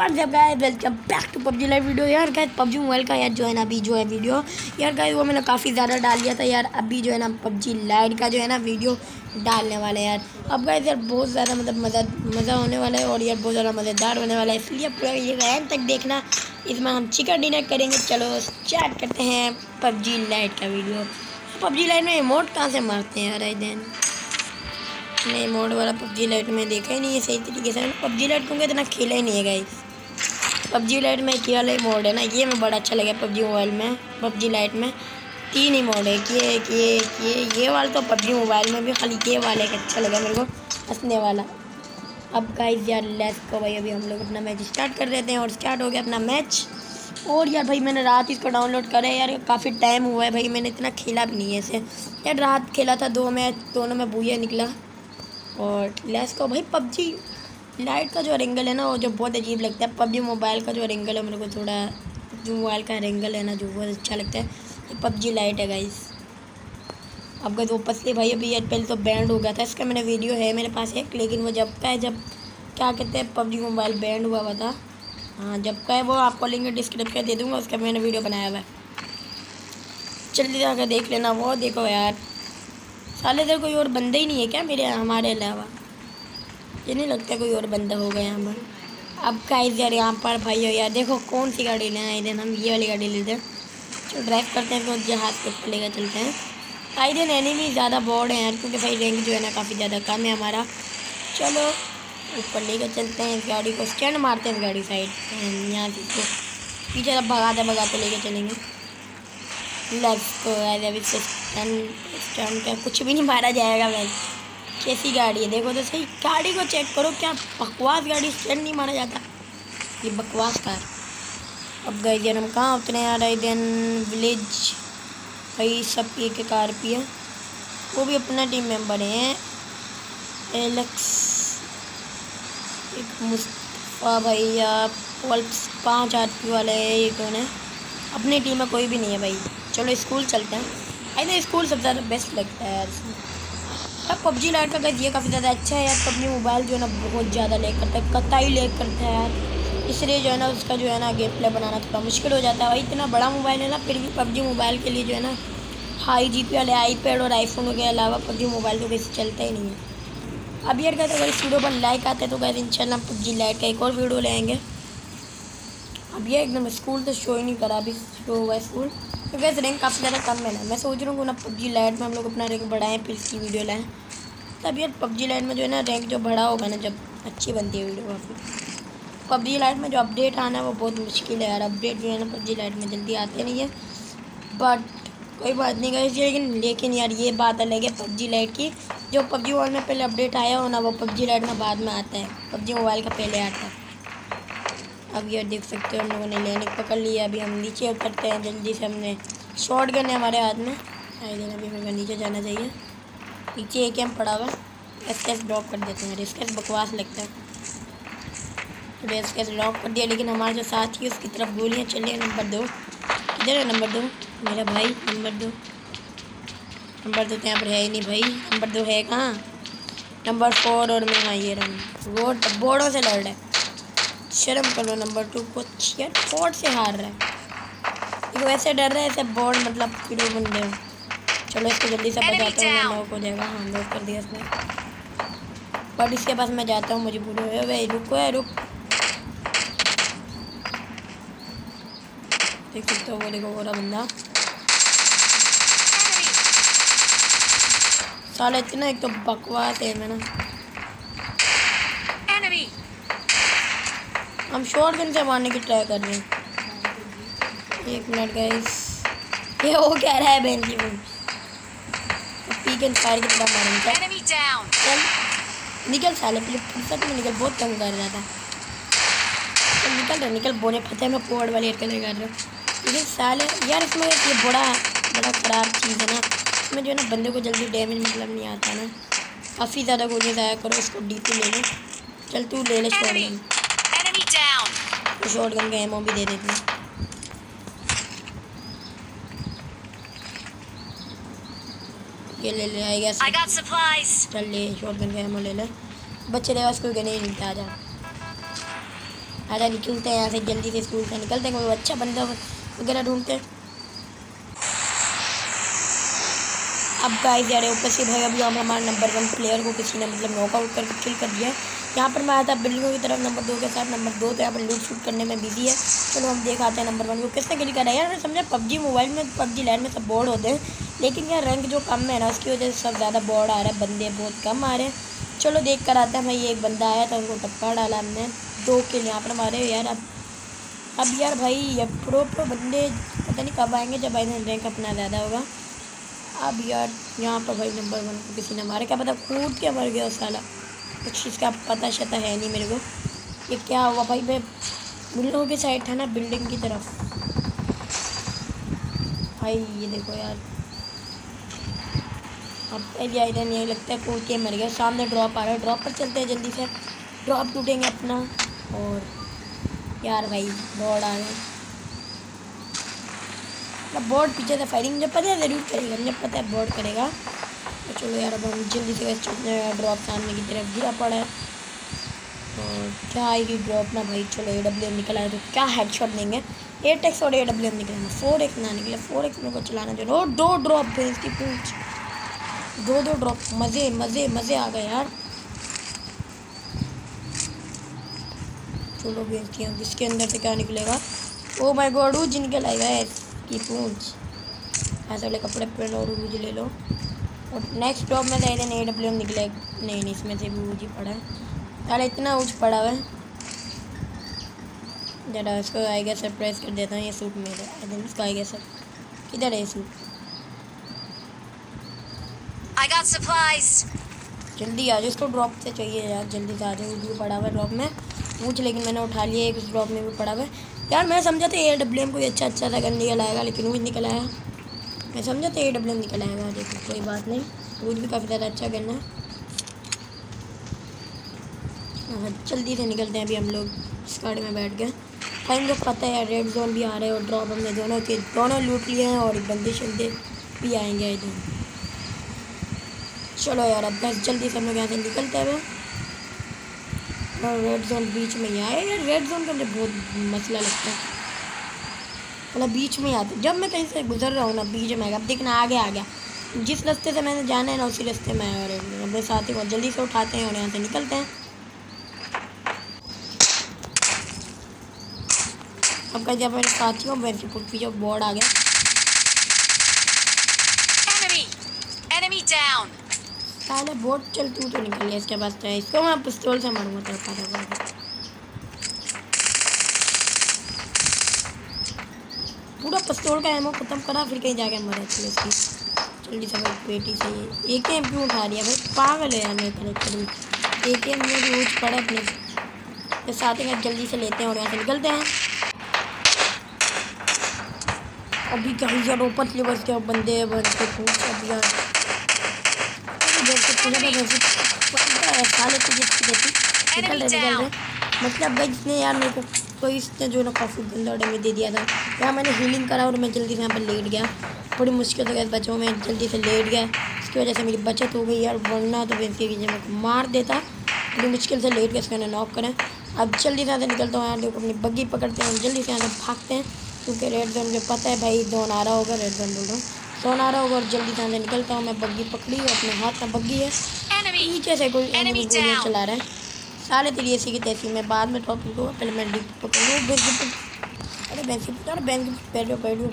WhatsApp guys, welcome back to PUBG live video. यार guys PUBG mobile का यार जो है ना अभी जो है वीडियो यार गाइस वो मैंने काफ़ी ज़्यादा डाल दिया था यार। अभी जो है ना पबजी लाइट का जो है ना वीडियो डालने वाले हैं यार। अब गाइस यार बहुत ज़्यादा मतलब मज़ा होने वाला है और यार बहुत ज़्यादा मज़ेदार होने वाला है, इसलिए पूरा ये एंड तक देखना। इसमें हम चिकन डिनर करेंगे। चलो स्टार्ट करते हैं पबजी लाइट का वीडियो। पबजी लाइट में इमोट कहाँ से मारते हैं यार? आई देन नहीं, मोड वाला पबजी लाइट में देखा ही नहीं है सही तरीके से। पबजी लाइट क्योंकि इतना खेला ही नहीं है गाइस। पबजी लाइट में एक वाला ही मोड है ना, ये मैं बड़ा अच्छा लगा पबजी मोबाइल में। पबजी लाइट में 3 ही मोड है, ये वाला तो पबजी मोबाइल में भी खाली ये वाला एक अच्छा लगा मेरे को, हंसने वाला। अब गाइस यार लेट्स गो भाई, अभी हम लोग अपना मैच स्टार्ट कर देते हैं। और स्टार्ट हो गया अपना मैच। और यार भाई मैंने रात इसको डाउनलोड करा है यार, काफ़ी टाइम हुआ है भाई, मैंने इतना खेला भी नहीं है इसे यार। रात खेला था 2 मैच, दोनों में बुया निकला। और लेट्स गो भाई। पबजी लाइट का जो रेंगल है ना वो जो बहुत अजीब लगता है। पबजी मोबाइल का जो रेंगल है मेरे को थोड़ा, जो मोबाइल का रेंगल है ना जो बहुत अच्छा लगता है, ये पबजी लाइट है गाइस। अब गाइस वो पसली भाई अभी यार पहले तो बैंड हो गया था इसका, मैंने वीडियो है मेरे पास एक, लेकिन वो जब का है, जब क्या कहते हैं पबजी मोबाइल बैंड हुआ था, हाँ जब का है वो आपको लिंक डिस्क्रिप्शन दे दूँगा, उसका मैंने वीडियो बनाया हुआ है, जल्दी जाकर देख लेना। वो देखो यार साले इधर कोई और बंदा ही नहीं है क्या मेरे हमारे अलावा? ये नहीं लगता कोई और बंदा होगा यहाँ पर। अब गाइस यार यहाँ पर भाई हो यार, देखो कौन सी गाड़ी लेना है। इधर हम ये वाली गाड़ी लेते हैं, जो ड्राइव करते हैं तो जहाज़ पे लेकर चलते हैं। आई दिन एनिमी ज़्यादा बोर्ड है यार, क्योंकि भाई रैंक जो है ना काफ़ी ज़्यादा कम है हमारा। चलो ऊपर लेकर चलते हैं इस गाड़ी को, स्टैंड मारते हैं इस गाड़ी साइड यहाँ से, इसको पीछे अब भगाते लेकर चलेंगे। लेट्स गो गाइस, अभी स्टैंड का कुछ भी नहीं मारा जाएगा भाई। कैसी गाड़ी है देखो तो सही, गाड़ी को चेक करो, क्या बकवास गाड़ी, स्टैंड नहीं मारा जाता, ये बकवास कार। अब गए जन हम कहाँ उतरे आ रहे देन विलेज भाई, सब एक कार पी है, वो भी अपना टीम मेंबर हैं। एलेक्स, एक मुस्तफ़ा भैया, 5 आदमी वाले है, ये कौन है? अपनी टीम में कोई भी नहीं है भाई। चलो स्कूल चलते हैं। आई थिंक स्कूल सबसे ज़्यादा बेस्ट लगता है यार इसमें। अब पबजी लाइट का गाइस ये काफ़ी ज़्यादा अच्छा है यार। पबजी मोबाइल जो है ना बहुत ज़्यादा लैग करता है, कतई लैग करता है यार, इसलिए जो है ना उसका जो है ना गेम प्ले बनाना थोड़ा मुश्किल हो जाता है भाई। इतना बड़ा मोबाइल है ना, फिर भी पबजी मोबाइल के लिए जो है ना हाई जीपी वाले आईपैड और आईफोन के अलावा पबजी मोबाइल तो कैसे चलता ही नहीं है। अब यार कहते अगर इस वीडियो पर लाइक आते हैं तो गाइस इंशाल्लाह पबजी लाइट का एक और वीडियो लेंगे। अब ये एकदम स्कूल तो शो ही नहीं करा, अभी शो हुआ स्कूल, तो गैस रैंक काफ़ी ज़्यादा कम है ना। मैं सोच रहा हूँ ना पबजी लाइट में हम लोग अपना रैंक बढ़ाएं, फिर इसकी वीडियो लाएँ। तब यार पबजी लाइट में जो है ना रैंक जो बढ़ा होगा ना, जब अच्छी बनती है वीडियो काफ़ी। पबजी लाइट में जो अपडेट आना है वो बहुत मुश्किल है यार, अपडेट जो है ना पबजी लाइट में जल्दी आते नहीं है, बट कोई बात नहीं गई। लेकिन यार ये बात अलग है पबजी लाइट की, जो पबजी मोबाइल में पहले अपडेट आया हो ना वो पबजी लाइट में बाद में आता है, पबजी मोबाइल का पहले आता है। अब यार देख सकते हो हम लोगों ने लेने पकड़ लिया। अभी हम नीचे उतरते हैं जल्दी से, हमने शॉट गन है हमारे हाथ में। आई दिन अभी मेरे को नीचे जाना चाहिए, नीचे एक कैंप पड़ा हुआ, एसकेस ड्रॉप कर देते हैं। एसकेस बकवास लगता है, तो एसकेस ड्रॉप कर दिया, लेकिन हमारे जो साथी है उसकी तरफ गोलियाँ चलिए। नंबर 2 इधर है, नंबर 2 मेरा भाई, नंबर 2 तो यहाँ पर है ही नहीं भाई। नंबर 2 है कहाँ? नंबर 4 और मैं, हाँ ये रहा, बोर्डों से लड़ रहा है, शर्म करो। नंबर 2 को यार बोर्ड से हार रहा है, तो वैसे डर रहा है ऐसे बोर्ड, मतलब किलो बंदे हो। चलो इसको जल्दी से बजाता हूँ, मैं नॉक हो जाएगा। हाँ नॉक कर दिया इसने, बट इसके पास मैं जाता हूँ, मुझे पूरे हुए भाई। रुको है, रुक, देख सकते हो वो देखो पूरा बंदा साला इतना एक तो बकवास है। मैं ना हम शॉर्ट गन से मारने की ट्राई कर रहे हैं। 1 मिनट गाइस, ये वो कह रहा है बेंच में पीक एंड फायर की तरह मारेंगे। चल निकल साले, पहले फुर्सत में निकल, बहुत तंग कर रहा था। चल निकल बोले फतेह में पोर्ड वाली हरकतें कर रहे हो, लेकिन साले यार इसमें ये बड़ा ख़राब चीज़ है ना, इसमें जो है ना बंदे को जल्दी डैमेज मतलब नहीं आता ना, काफ़ी ज़्यादा गोली ज़ाया करो। इसको डीपी ले ले, चल तू ले ले शॉर्ट गन, तो शॉर्ट गन का एमओ भी दे देते हैं। ये ले ले आएगा, चल ले शॉर्ट गन का एमओ ले ले, बच्चे ले, कोई गन ही नहीं मिलता। आ जा आजा निकलते हैं यहाँ से, जल्दी से स्कूल से निकलते हैं, कोई अच्छा बंदा वगैरह ढूंढते हैं। अब गाइस यार ऊपर से भाई अभी हम हमारे नंबर 1 प्लेयर को किसी ने मतलब नॉकआउट करके किल कर दिया। यहाँ पर मैं आया था बिल्डिंगों की तरफ नंबर 2 के साथ। नंबर 2 तो यहाँ पर लूट शूट करने में बिजी है। चलो हम देख आते हैं नंबर 1 को किसने किल करा है। यार मैं समझा पबजी मोबाइल में, पबजी लैंड में सब बोर्ड होते हैं, लेकिन यार रैंक जो कम है ना उसकी वजह से सब ज़्यादा बोर्ड आ रहा है, बंदे बहुत कम आ रहे हैं। चलो देख कर आते हैं भाई। एक बंदा आया था, उनको टप्पा डाला हमने, 2 किल यहाँ पर हमारे। यार अब यार भाई ये प्रो बंदे पता नहीं कब आएंगे, जब आए रैंक अपना ज़्यादा होगा। अब यार यहाँ पर भाई नंबर 1 को किसी ने मारा, क्या पता कूद के मर गया साला, कुछ इसका पता शता है नहीं मेरे को। ये क्या हुआ भाई, मैं बिल्डिंगों की साइड था ना, बिल्डिंग की तरफ। भाई ये देखो यार, अब पहले इधर नहीं लगता है, कूद के मर गया। सामने ड्रॉप आ रहा है, ड्रॉप पर चलते हैं जल्दी से, ड्रॉप टूटेंगे अपना। और यार भाई दौड़ आ गए, बोर्ड पीछे से फायरिंग मुझे पता है ज़रूर करेगा, मुझे पता है बोर्ड करेगा। तो चलो यार अब हम जल्दी से ड्रॉप सामने की तरफ गिरा पड़ा है। और क्या आएगी ड्रॉप ना भाई। चलो AWM निकला है तो क्या हेडशॉट देंगे। 8x और AWM निकला, 4x ना निकले, 4x मेरे को चलाना चाहिए। और 2 ड्रॉप भेज की पूछ, 2 ड्रॉप, मज़े मज़े मज़े आ गए यार। चलो भेजती हूँ, जिसके अंदर से क्या निकलेगा। ओ माय गॉड, उज निकल आएगा की पूछ। ऐसे वाले कपड़े पहन और उज ले लो। और नेक्स्ट ड्रॉप में दे दें AWM निकले। नहीं इसमें से भी उज ही पड़ा है यार, इतना उज पड़ा हुआ है। ज़रा इसको आएगा सरप्राइज कर देता हूँ। ये सूट मेरा है, इसका आएगा सर, किधर है ये सूट। I got supplies. जल्दी आ जाओ, इसको ड्रॉप से चाहिए यार, जल्दी से आ जाओ। उज भी पड़ा हुआ है ड्रॉप में, पूछ, लेकिन मैंने उठा लिया। एक ड्रॉप में भी पड़ा हुआ है यार। मैं समझा था AWM कोई अच्छा सा गन निकल आएगा, लेकिन वो निकल आया। मैं समझा था AWM निकल आएगा, देखो कोई बात नहीं, वो भी काफ़ी ज़्यादा अच्छा गन है। जल्दी से निकलते हैं अभी हम लोग, इस गाड़ी में बैठ गए। टाइम लोग पता है रेड जोन भी आ रहे हैं और ड्रॉप हमने दोनों लूट लिए हैं, और बंदे शंदे भी आएंगे इधर। चलो यार अब बस जल्दी से हम लोग यहाँ से निकलते हैं। और रेड जोन बीच में ही आए यार, रेड जोन का मुझे बहुत मसला लगता है, मतलब बीच में ही आते। जब मैं कहीं से गुजर रहा हूँ ना, बीच में अब देखना आगे आ गया, जिस रास्ते से मैंने जाना है ना उसी रास्ते में आया। और अपने साथी को जल्दी से उठाते हैं और यहाँ से निकलते हैं। अब का जब मेरे साथियों वैसे पीछे बोर्ड आ गया। Enemy down. साले बोर्ड चल, तू तो निकल गया, इसके पास तो है। इसको मैं पिस्तौल से मारूंगा तो पूरा पिस्तौल का एमो खत्म करा, फिर कहीं जाके मरा। चलो इसकी जल्दी से भाई पेटी से एक एम क्यों उठा लिया भाई, पागल है यार मेरे करेक्टर। एक एम में भी यूज पड़ा अपने तो साथ ही जल्दी से लेते हैं और यहाँ से निकलते हैं। अभी कहीं यार ऊपर से बस के बंदे बन के पूछ अभी यार मतलब भाई जिसने यार मेरे को तो इसने जो ना काफ़ी गंदा डैमेज दे दिया था यार। मैंने हीलिंग करा और मैं जल्दी से यहाँ पर लेट गया, बड़ी मुश्किल से गए बच्चों में, जल्दी से लेट गया। इसकी वजह से मेरी बचत हो गई यार, वरना तो वैसे मेरे को मार देता। बड़ी मुश्किल से लेट गया, इसको मैंने नॉक करें। अब जल्दी से यहाँ से निकलता हूँ यार, देखो अपनी बग्गी पकड़ते हैं, जल्दी से यहाँ से भागते हैं, क्योंकि रेड जोन मुझे पता है भाई जोन आ रहा होगा। रेड जोन बोल रहा हूँ, जोन आ रहा होगा। और जल्दी से यहाँ से निकलता हूँ। मैं बग्गी पकड़ी और अपने हाथ में बग्गी है, पीछे से कोई गोलियाँ चला रहा है। साले तेरी ऐसी की तैसी, मैं बाद में टॉप लूँगा, पहले मैं डिप पकड़ लूँ। अरे बैंसी यार, बैंस पैर पैर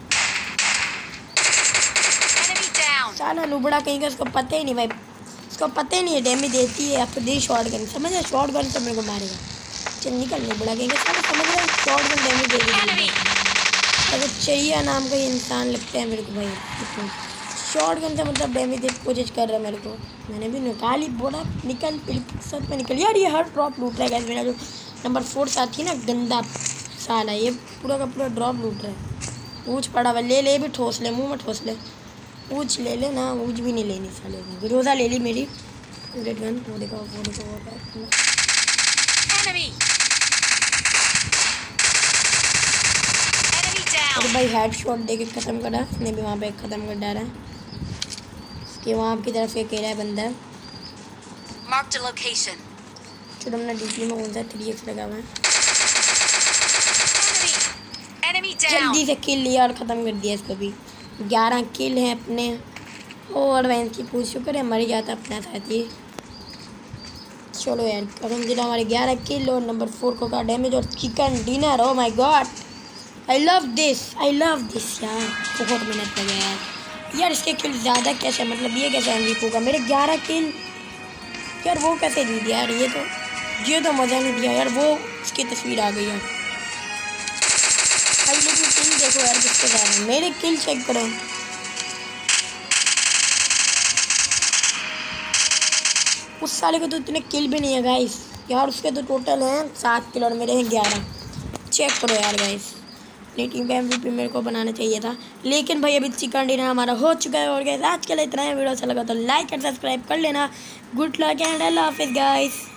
साला लुबड़ा कहीं का, इसको पता ही नहीं भाई, इसको पता ही नहीं है डैमेज देती है। आपको दे शॉर्ट गन, समझ है शॉर्ट गन से मेरे को मारेगा। चल निकल लुबड़ा कहीं का, साला समझ रहा है शॉर्ट गन डैमेज देगी। अगर चाहिए नाम का ये इंसान लगता है मेरे को भाई, शॉर्ट गन से मतलब डैमेज देने की कोशिश कर रहा है मेरे को। मैंने भी निकाली, बोला निकल, सब में निकल। यार ये हर ड्रॉप लूट रहा है, मेरा जो नंबर 4 साथी ना गंदा साला, ये पूरा का पूरा ड्रॉप लूट रहा है। ऊँच पड़ा हुआ, ले भी ठोस ले, मुंह में ठोस ले। ऊँच ले ले ना, ऊँच भी नहीं लेनी साले, विरोधा ले ली मेरी रेड गन। वो देखो अरे भाई हेड शॉट दे के ख़त्म करा, इसने भी वहाँ पे ख़त्म कर डाला है। इसके वहाँ की तरफ से अकेला है बंदा। Marked a location. चलो हमने डीपी में कौन सा 3x लगा हुआ है। Enemy जल्दी down. से किल लिया और ख़त्म कर दिया इसको भी। 11 किल हैं अपने। और वैन की पूछ शुक्र है मर जाता अपना साथी। चलो यार अलहमदिल्ला हमारे 11 किल और नंबर 4 को का डैमेज और chicken dinner. Oh my god I love this यार। बहुत मेहनत लगा यार इसके किल ज़्यादा कैसे, मतलब ये कैसे एमवीपी होगा। मेरे 11 किल यार, वो कैसे जीत यार। ये तो मज़ा नहीं दिया यार। वो उसकी तस्वीर आ गई है भाई, लेकिन किल देखो यार किसके जा रहे हैं। मेरे किल चेक करो। उस साले को तो इतने किल भी नहीं है गाइस यार। उसके तो टोटल हैं 7 किल और मेरे हैं 11। चेक करो यार गाइस। अपनी टीम का एमवीपी मेरे को बनाना चाहिए था, लेकिन भाई अभी चिकन डिनर हमारा हो चुका है। और गाइस आज के लिए इतना है। वीडियो अच्छा लगा तो लाइक और सब्सक्राइब कर लेना। गुड लक एंड अल्लाह हाफिज़ गाइस।